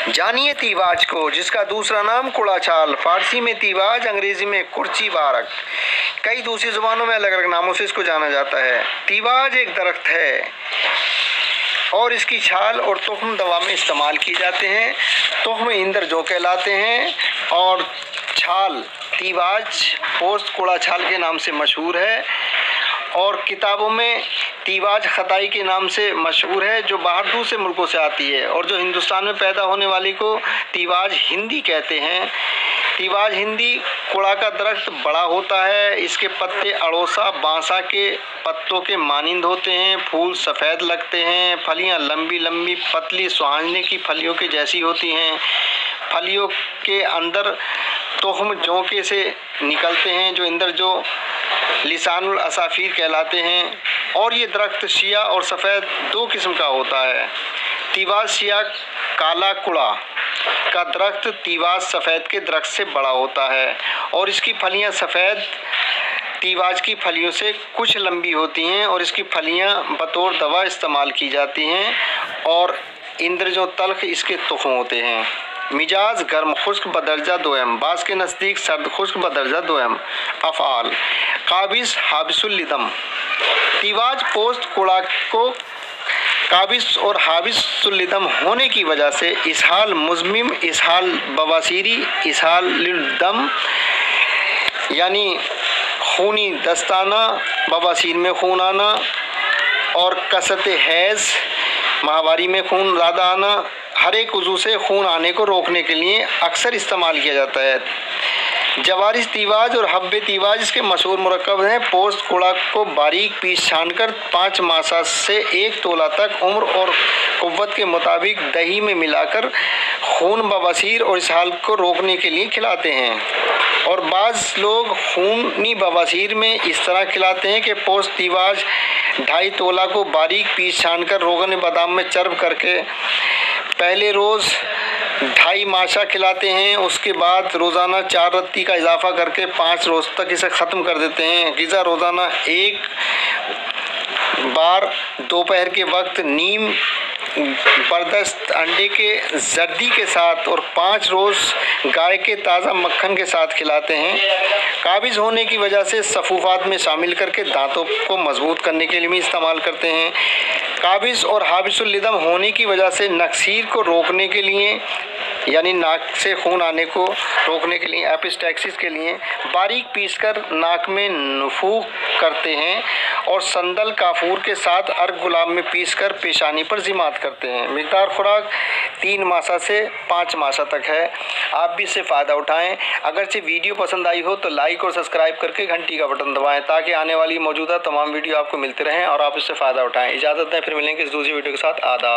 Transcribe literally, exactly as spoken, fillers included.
जानिए तीवाज को, जिसका दूसरा नाम कुड़ा छाल, फारसी में तीवाज, अंग्रेजी में कुर्ची बारक, कई दूसरी जुबानों में अलग अलग नामों से इसको जाना जाता है। तीवाज एक दरख्त है और इसकी छाल और तुख्म दवा में इस्तेमाल की जाते हैं। तुख्म इंदर जो कहलाते हैं और छाल तीवाज पोस्त कुड़ा छाल के नाम से मशहूर है और किताबों में तीवाज खताई के नाम से मशहूर है, जो बाहर दूसरे मुल्कों से आती है, और जो हिंदुस्तान में पैदा होने वाली को तीवाज हिंदी कहते हैं। तीवाज हिंदी कुड़ा का दरख्त बड़ा होता है, इसके पत्ते अड़ोसा बांसा के पत्तों के मानिंद होते हैं, फूल सफ़ेद लगते हैं, फलियां लंबी लंबी पतली सुहांजने की फलियों के जैसी होती हैं। फलियों के अंदर तुख्म जोंके से निकलते हैं, जो इंदर जो लिसानुल असाफीर कहलाते हैं, और ये दरख्त शिया और सफ़ेद दो किस्म का होता है। तीवाज शिया काला कुड़ा का दरख्त तीवाज सफ़ेद के दरख्त से बड़ा होता है और इसकी फलियां सफ़ेद तीवाज की फलियों से कुछ लंबी होती हैं और इसकी फलियां बतौर दवा इस्तेमाल की जाती हैं और इंद्र जो तल्ख इसके तुख्म होते हैं। मिजाज गर्म खुश्क बदरजा दोयम, बास के नज़दीक सर्द खुश्क बदरजा दोयम। अफ़ाल काबिस हाबिसुल्लिदम, तीवाज पोस्त कुड़ा को काबिस और हाबिसुल्लिदम होने की वजह से इसहाल मुज़मिम, इसहाल बवासीरी, इसहाल दम यानी खूनी दस्ताना, बवासीर में खून आना और कसरत हैज़ माहवारी में खून ज़्यादा आना, हर एक उज़ू से खून आने को रोकने के लिए अक्सर इस्तेमाल किया जाता है। जवारिस तीवाज और हब्बे तीवाज इसके मशहूर मुरक्कब हैं। पोस्त कुड़ा को बारीक पीस छानकर पाँच मासा से एक तोला तक उम्र और कुव्वत के मुताबिक दही में मिलाकर खून बवासीर और इसहाल को रोकने के लिए खिलाते हैं, और बाज़ लोग खूनी बवासीर में इस तरह खिलाते हैं कि पोस्त तीवाज ढाई तोला को बारीक पीस छानकर रोगन बादाम में चर्ब करके पहले रोज़ ढाई माशा खिलाते हैं, उसके बाद रोज़ाना चार रत्ती का इजाफा करके पाँच रोज़ तक इसे ख़त्म कर देते हैं। ग़िज़ा रोज़ाना एक बार दोपहर के वक्त नीम बर्दस्त अंडे के जर्दी के साथ और पाँच रोज़ गाय के ताज़ा मक्खन के साथ खिलाते हैं। काबिज़ होने की वजह से सफ़ूफ़ात में शामिल करके दांतों को मजबूत करने के लिए भी इस्तेमाल करते हैं। काबिज़ और हाबिसुल्लिदम होने की वजह से नक्सीर को रोकने के लिए यानी नाक से खून आने को रोकने के लिए एपिस्टैक्सिस के लिए बारीक पीसकर नाक में नफूख करते हैं और संदल काफूर के साथ अर्ग गुलाब में पीसकर पेशानी पर जिमात करते हैं। मिकदार खुराक तीन मासा से पाँच मासा तक है। आप भी इससे फ़ायदा उठाएं। अगरचे वीडियो पसंद आई हो तो लाइक और सब्सक्राइब करके घंटी का बटन दबाएं ताकि आने वाली मौजूदा तमाम वीडियो आपको मिलते रहें और आप इससे फ़ायदा उठाएं। इजाज़त दें, फिर मिलेंगे इस दूसरी वीडियो के साथ। आदाब।